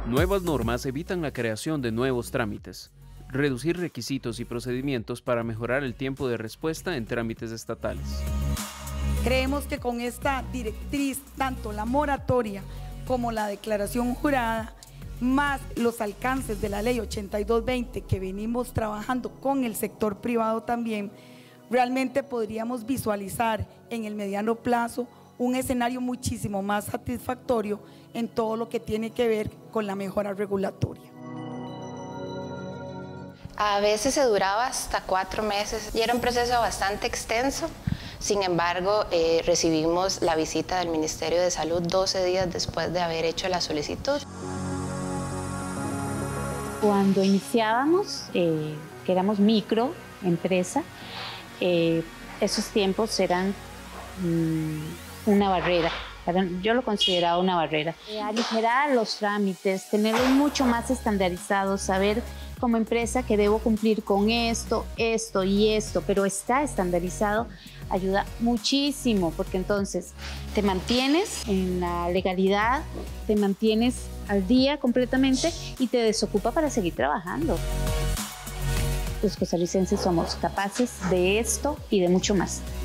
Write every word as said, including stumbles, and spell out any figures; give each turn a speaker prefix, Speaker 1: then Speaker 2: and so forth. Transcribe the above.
Speaker 1: Nuevas normas evitan la creación de nuevos trámites, reducir requisitos y procedimientos para mejorar el tiempo de respuesta en trámites estatales.
Speaker 2: Creemos que con esta directriz, tanto la moratoria como la declaración jurada, más los alcances de la ley ochenta y dos veinte que venimos trabajando con el sector privado también, realmente podríamos visualizar en el mediano plazo un escenario muchísimo más satisfactorio en todo lo que tiene que ver con la mejora regulatoria.
Speaker 3: A veces se duraba hasta cuatro meses y era un proceso bastante extenso. Sin embargo, eh, recibimos la visita del Ministerio de Salud doce días después de haber hecho la solicitud.
Speaker 4: Cuando iniciábamos, eh, que éramos microempresa, eh, esos tiempos eran mmm, una barrera. Yo lo consideraba una barrera. Eh, aligerar los trámites, tenerlos mucho más estandarizados, saber como empresa que debo cumplir con esto, esto y esto, pero está estandarizado, ayuda muchísimo, porque entonces te mantienes en la legalidad, te mantienes al día completamente y te desocupa para seguir trabajando. Los costarricenses somos capaces de esto y de mucho más.